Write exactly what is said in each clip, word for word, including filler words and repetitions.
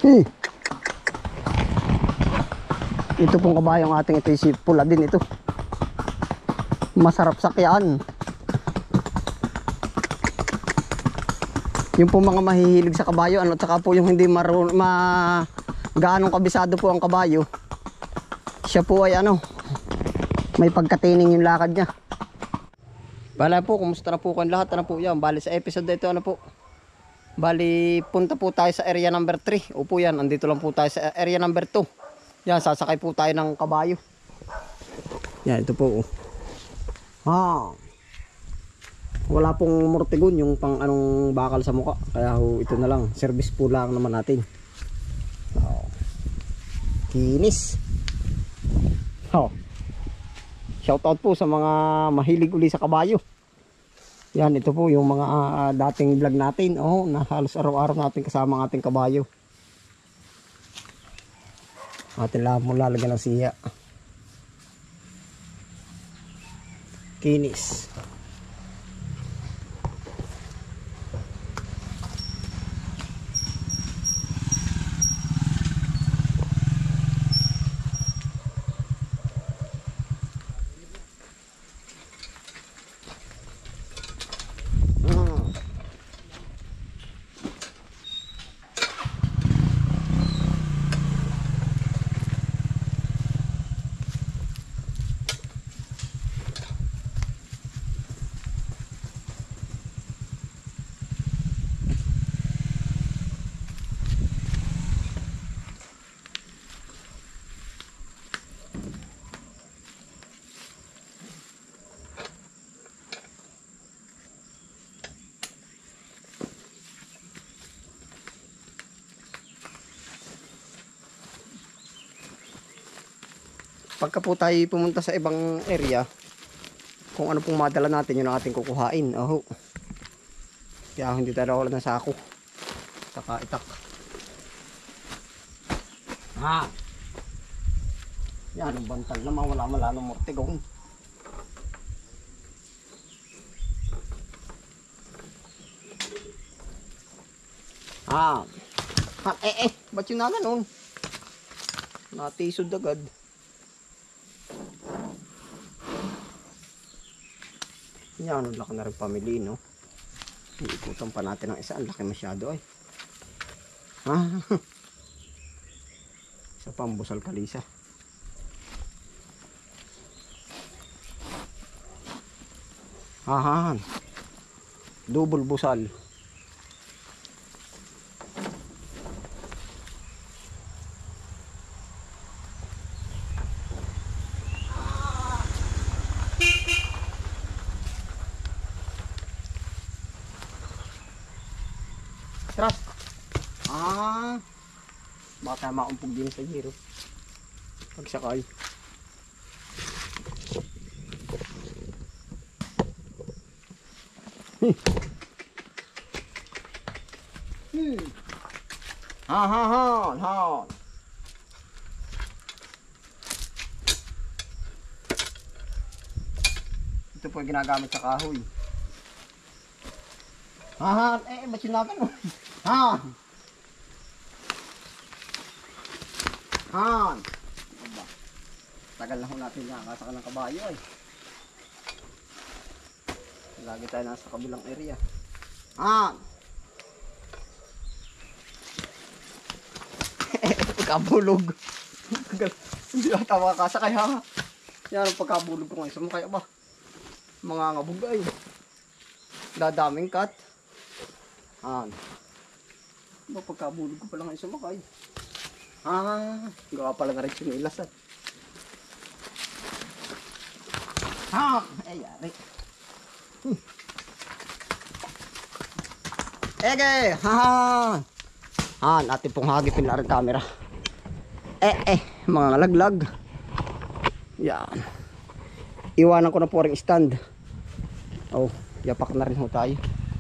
Hmm. Ito pong kabayong ating ito si pula din ito. Masarap sakyan. Yung po mga mahihilig sa kabayo, ano, tsaka po yung hindi marun ma gaanong kabisado po ang kabayo. Siya po ay ano, may pagkatining yung lakad niya. Bala po, kumusta na po kung lahat? Ano po yan? Bali sa episode na ito, ano po? Bali, punta po tayo sa area number three. Opo yan, andito lang po tayo sa area number two. Yan, sasakay po tayo ng kabayo. Yan, ito po. Oh. Ha. Wala pong mortigon yung pang anong bakal sa muka. Kaya ho, ito na lang. Service po lang naman natin. Oh. Kinis. Oh. Shout out po sa mga mahilig uli sa kabayo. Yan, ito po yung mga uh, dating vlog natin. Oh, na halos araw-araw natin kasama ang ating kabayo. Atin lang mo lalagyan ng siya. Kinis. Pagka po tayo pumunta sa ibang area, kung ano pong madala natin, yun ang ating kukuhain. Oh. Kaya hindi tayo wala ng sako. Saka itak. Ha. Yan ang bantag naman, wala malalong mortigong. Ha. Ha, eh eh, ba't yun na ganun? Natisod agad. Yan, ang laki na rin pamili, no? Iikutan pa natin ang isa. Ang laki masyado, ay. Ah. Isa pang busal kalisa. Ahan. Double busal. Tras. Ah. Baka maumpog din sa giro. Pagsakay. Hmm. Hmm. Ha ha ha ha. Ito po ginagamit sa kahoy. Ha ha, eh ba't sinabi mo? Ha. Han. Aba. Tagal na ho natin nakakasaka ng kabayo ay. Lagi tayo nasa kabilang area. Han. Pagkabulog. Hindi ata makakasakay ha. Yan ang pagkabulog ko ngayon. Sumakay ba? Mga ngabog ay. Dadaming cut. Han. Ba pagkabulog ko pala ngayon sumakay. Ah, gawa pala na rin sinilas at. Ha, ay yari. Hmm. Ege, ha. Han, atin pong hagipin na rin camera. Eh eh, mga laglag. Yan. Iwanan ko na po rin stand. Oh, yapak na rin ho tayo.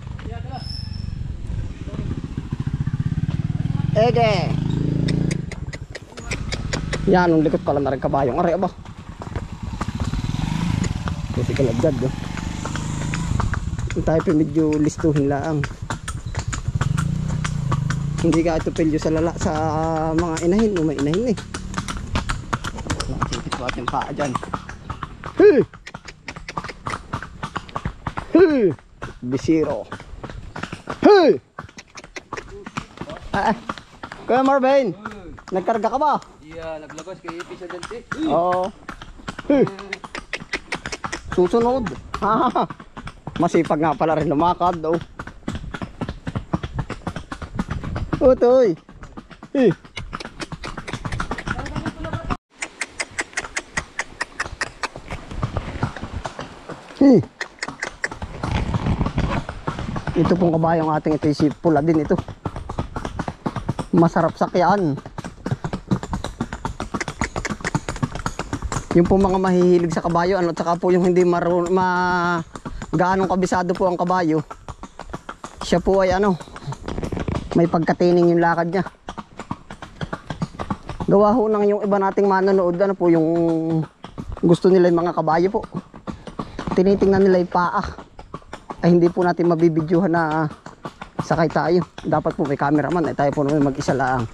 Ege. Yan, ang likot pala na rin kabayong. Aray, aba. Kasi kalagdad, oh. Ito tayo pa medyo listuhin lang. Hindi ka ito pilyo sa lala sa mga inahin. O may inahin eh. Nakasipit po ating paa dyan. Hey! Hey! Bisiro. Hey! Ah, Kuya Marvin, nagkarga ka ba? Iya, naglabas kay Ipi sa dante. Oo. Hey! Susunod. Ha, masipag nga pala rin lumakad. Oh. Utoy. Hey! Hey! Ito pong kabayong ating ito si pula din ito. Masarap sakyan. Yung po mga mahihilig sa kabayo, ano, at saka po yung hindi marun ma gaanong kabisado po ang kabayo. Siya po ay ano, may pagkatining yung lakad niya. Gawa ho nang yung iba nating manonood, ano po yung gusto nila yung mga kabayo po. Tinitingnan nila yung paa. Ay hindi po natin mabibidyuhan na sakay tayo. Dapat po may cameraman, ay tayo po naman mag-isa lang.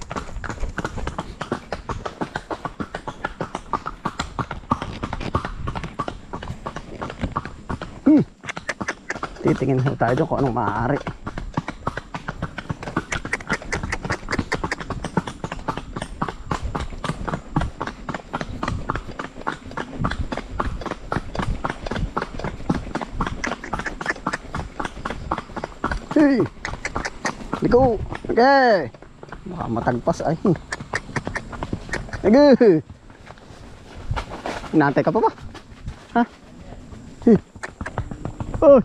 Hmm. Titingin ho tayo doon kung anong maaari. Hey! Liko! Okay! Baka matagpas ay. Okay! Inaantay ka pa ba? Ha? Hey! Oh!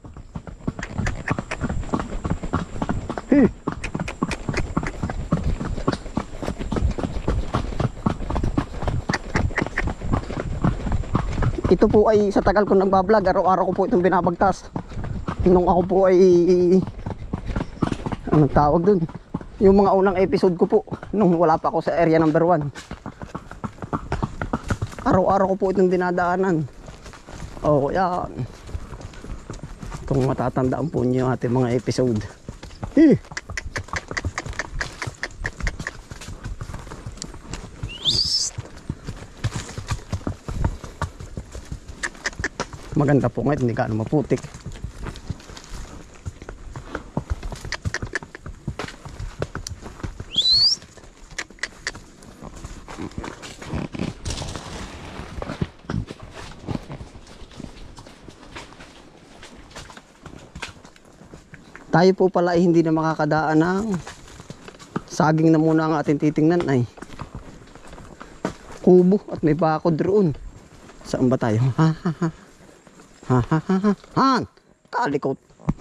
Hey! Ito po ay sa tagal ko nagbablog, araw-araw ko po itong binabagtas. Nung ako po ay anong tawag dun, yung mga unang episode ko po nung wala pa ako sa area number one, araw-araw ko po itong dinadaanan. Oh yan, kung matatandaan po niyo yung ating mga episode. Eh. Maganda po ngayon, hindi ka ano maputik. Tayo po pala ay hindi na makakadaan ng saging na muna ang ating titingnan ay kubo at may bakod roon. Saan ba tayo? Ha ha ha. Ha ha ha ha. Han! Kalikot.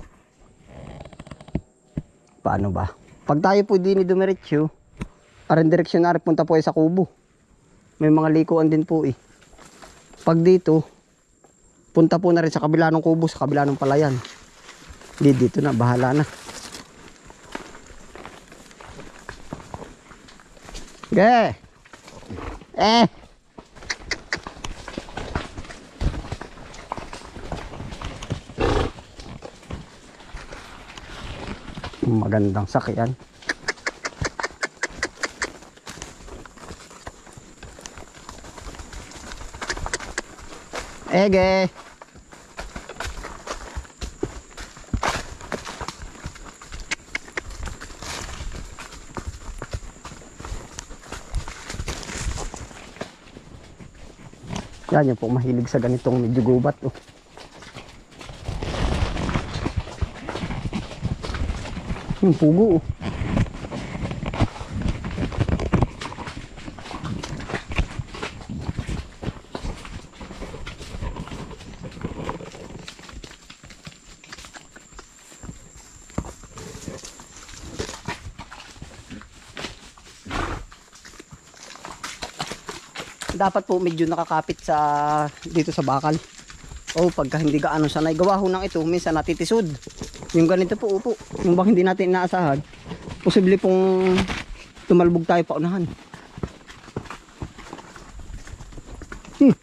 Paano ba? Pag tayo po din dumiretso, aring direksyon na rin punta po ay sa kubo. May mga likuan din po eh. Pag dito, punta po na rin sa kabila ng kubo, sa kabila ng palayan. Di dito na, bahala na. Okay. Eh. Magandang sakyan. Ege. Yan yung po mahilig sa ganitong medyo gubat. Oh. Yung pugo. Oh. Dapat po medyo nakakapit sa dito sa bakal. O pagka hindi gaano sanay, gawa ho ng ito, minsan natitisod. Yung ganito po, upo. Yung bang hindi natin inaasahan, posible pong tumalbog tayo pa unahan. Hmm.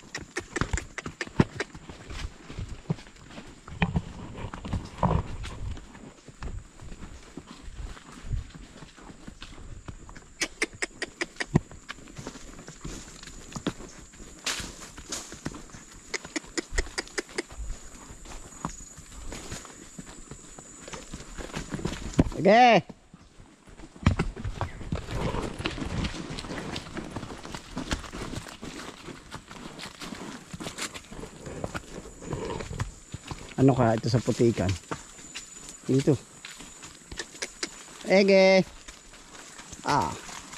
Sige. Ano kaya ito sa putikan? Dito. Ege. Ah.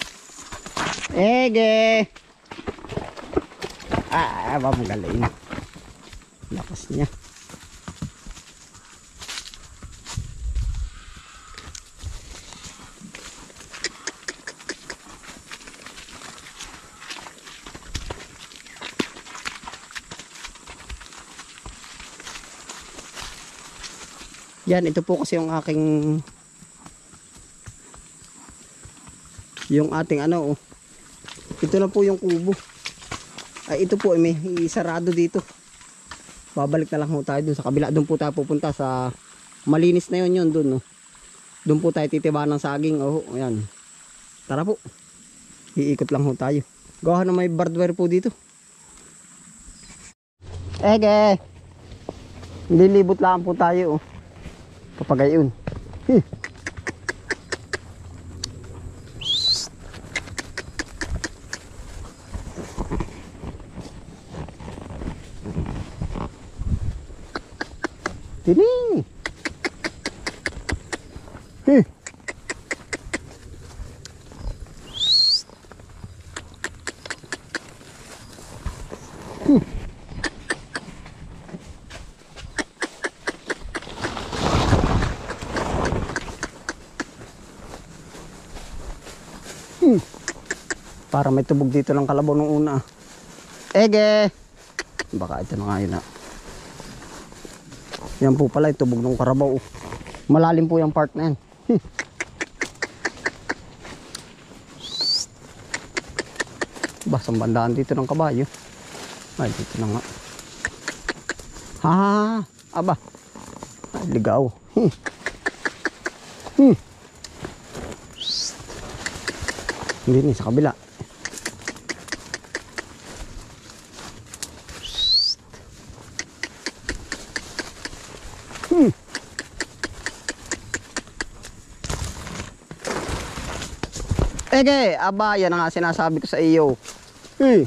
Ege. Ah, ba magaling. Lakas niya. Yan, ito po kasi yung aking yung ating ano oh. Ito na po yung kubo. Ay ito po ay may sarado dito. Babalik na lang ho tayo dun sa kabila. Doon po tayo pupunta sa malinis na yun yun dun oh. Doon po tayo titiba ng saging oh. Ayan. Tara po. Iikot lang ho tayo. Gawa na may barbed wire po dito. Ege. Lilibot lang po tayo oh. Papagayon. Hmm. Tini. Hmm. Hmm. Para may tubog dito lang kalabaw nung una. Ege. Baka ito na nga yun ah. Yan po pala yung tubog ng karabaw. Malalim po yung part na yan. Hmm. Basang bandaan dito ng kabayo. Ay dito na nga. Ha ha ha. Aba. Ay, ligaw. Hmm. Hmm. Hindi ni sa kabila. Hmm. Ege, aba, yan ang nga sinasabi ko sa iyo. Hmm.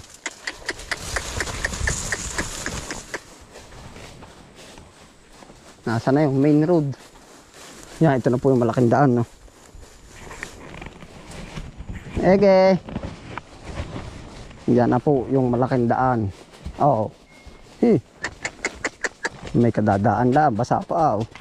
Nasa na yung main road. Yan, ito na po yung malaking daan, no? Ege. Yan na po yung malaking daan. Oo. Hmm. May kadadaan lang, basa pa oh.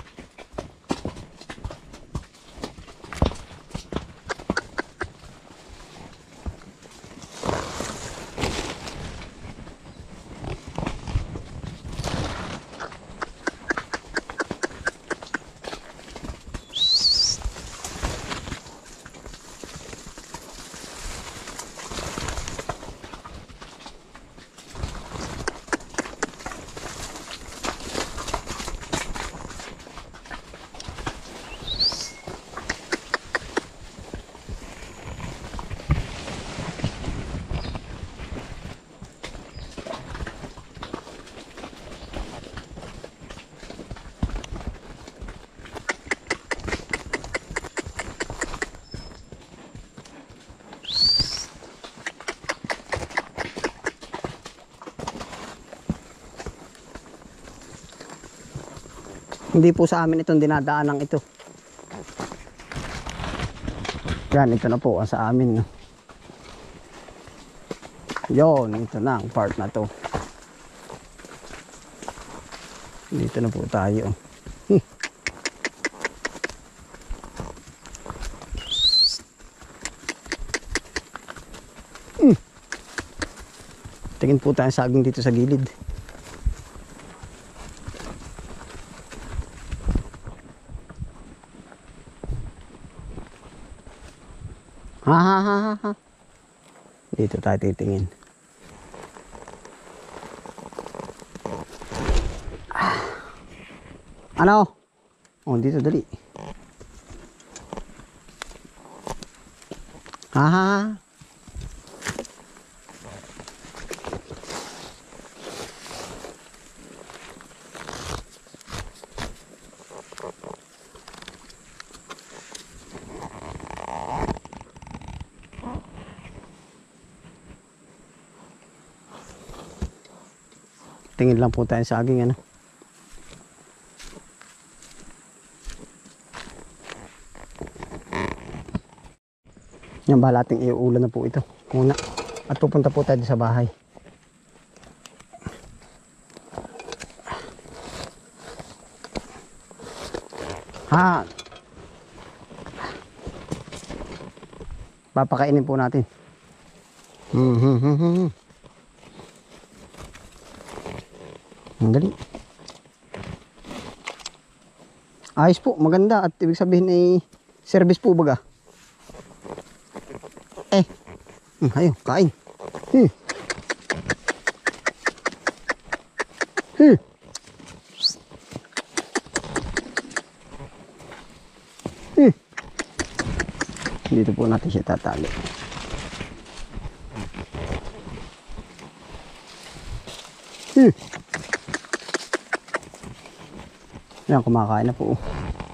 Hindi po sa amin itong dinadaanan ito. Yan, ito na po ang sa amin. No? Yon, ito na ang part na to. Dito na po tayo. Hmm. Hmm. Tingin po tayo saging dito sa gilid. Ha ha ha ha ha. Dito tayo titingin. Ah. Ano? Oh, dito dali. Ha ha ha. Tingin lang po tayo sa saging ano. Yan, balating iuulan na po ito muna. At pupunta po tayo sa bahay. Ha! Papakainin po natin. Hmm, hmm, hmm, hmm. Ang dali. Ayos po, maganda. At ibig sabihin ay service po baga. Eh, hmm, ayaw, kain. Hmm. Hmm. Hmm. Dito po natin siya tatali. Hmm. Yan, kumakain na po.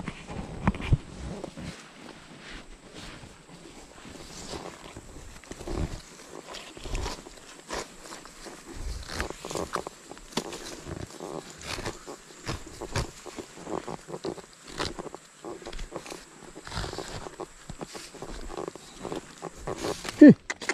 Hmm.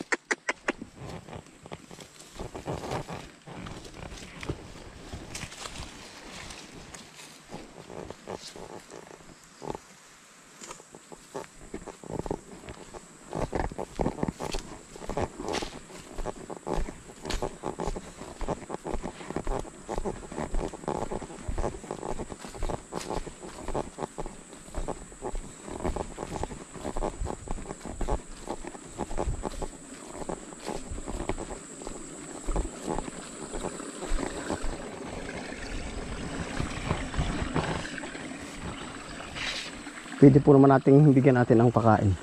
Pwede po naman nating bigyan natin ang pakain.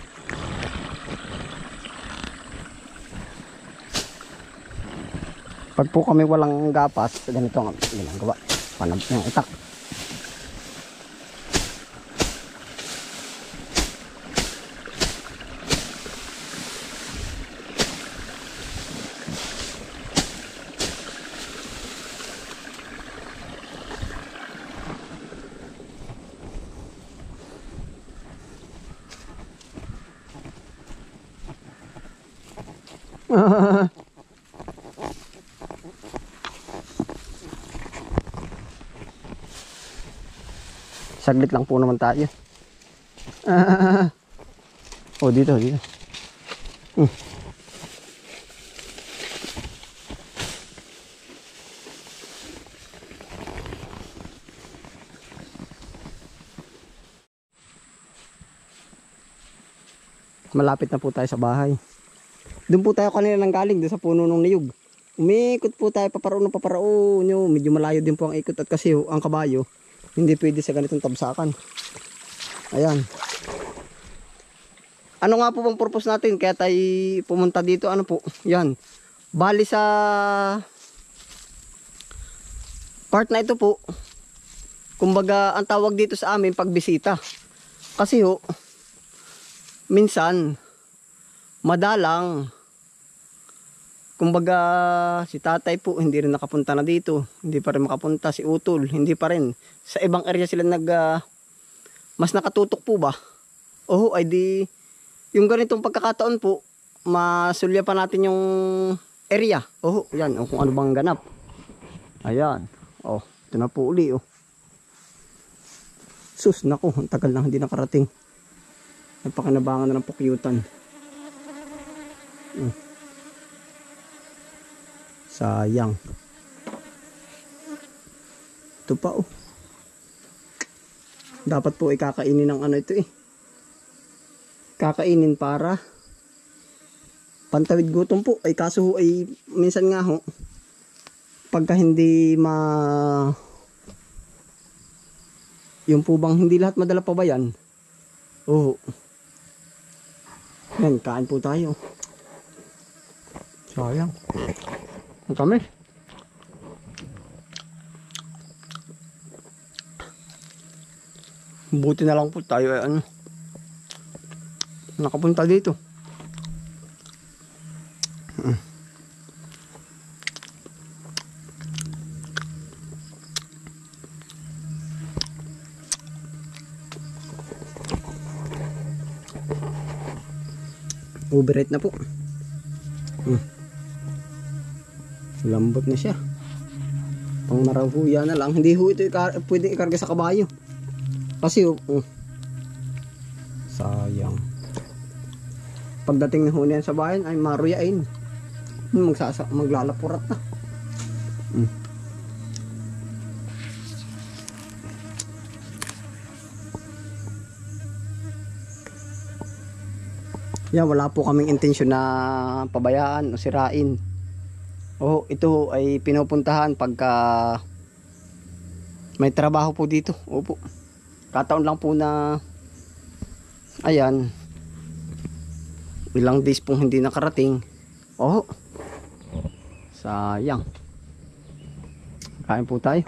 Pag po kami walang gapas, ganito ang ginagawa. Panab ng itak. Saglit lang po naman tayo. Ah. Oh, dito, dito. Hmm. Malapit na po tayo sa bahay. Doon po tayo kanina nang galing, doon sa puno ng niyog. Umikot po tayo paparaon ng paparaon. Medyo malayo din po ang ikot at kasi ang kabayo hindi pwede sa ganitong tabsakan. Ayan. Ano nga po bang purpose natin kaya tayo pumunta dito? Ano po? Yan. Bali sa part na ito po, kumbaga ang tawag dito sa amin pagbisita. Kasi ho, minsan madalang, kumbaga si tatay po hindi rin nakapunta na dito, hindi pa rin makapunta, si Utol hindi pa rin, sa ibang area sila nag uh, mas nakatutok po ba. Oho, ay di yung ganitong pagkakataon po masulya pa natin yung area. Oho, yan, o kung ano bang ganap. Ayan, oh, ito na po uli. Oh, sus, naku, ang tagal na hindi nakarating. Nagpakinabangan na ng pukyutan. hmm. Sayang. Ito pa oh. Dapat po ay kakainin ng ano ito eh. Kakainin para pantawid gutom po. Ay kaso ho ay minsan nga ho, pagka hindi ma yung po bang hindi lahat madala pa ba yan? Oo. Yan, kain po tayo. Sayang. Ang kami. Buti na lang po tayo ay ano, nakapunta dito. Overrate na po. Hmm. Lambot na siya. Pang marahuya na lang. Hindi ho ito ikar pwede ikarga sa kabayo. Kasi oh, oh. Sayang. Pagdating na ho niyan sa bayan ay maruyain. Magsasa maglalapurat na. Hmm. Yan, wala po kaming intensyon na pabayaan o sirain. Oh, ito ay pinupuntahan pagka may trabaho po dito. Opo. Kataon lang po na ayan, ilang days pong hindi nakarating. Oh, sayang. Kain po tayo.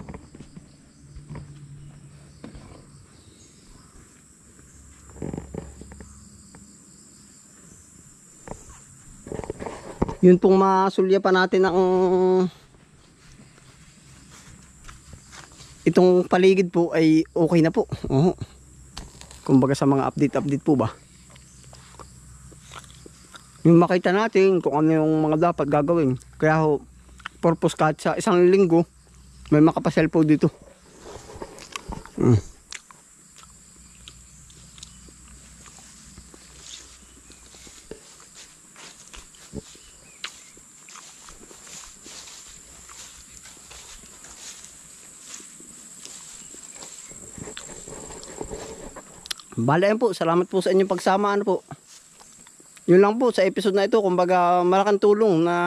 Yun pong masulya pa natin ang itong paligid po ay okay na po. Oo. Kumbaga sa mga update-update po ba. Yung makita natin kung ano yung mga dapat gagawin. Kaya ho, purpose kahit sa isang linggo may makapasel po dito. Hmm. Bale yan po, salamat po sa inyong pagsama. Ano po, yun lang po sa episode na ito. Kumbaga malaking tulong na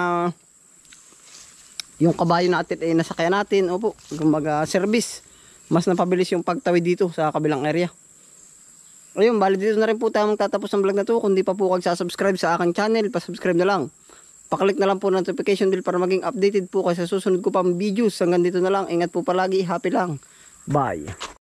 yung kabayo natin ay nasakyan natin. Opo, kumbaga service. Mas napabilis yung pagtawid dito sa kabilang area. Ayun, bale dito na rin po tayo magtatapos ng vlog na to. Kung di pa po kagsasubscribe sa aking channel, pasubscribe na lang. Paklik na lang po ng notification bell para maging updated po kayo sa susunod ko pang videos. Hanggang dito na lang, ingat po palagi, happy lang. Bye.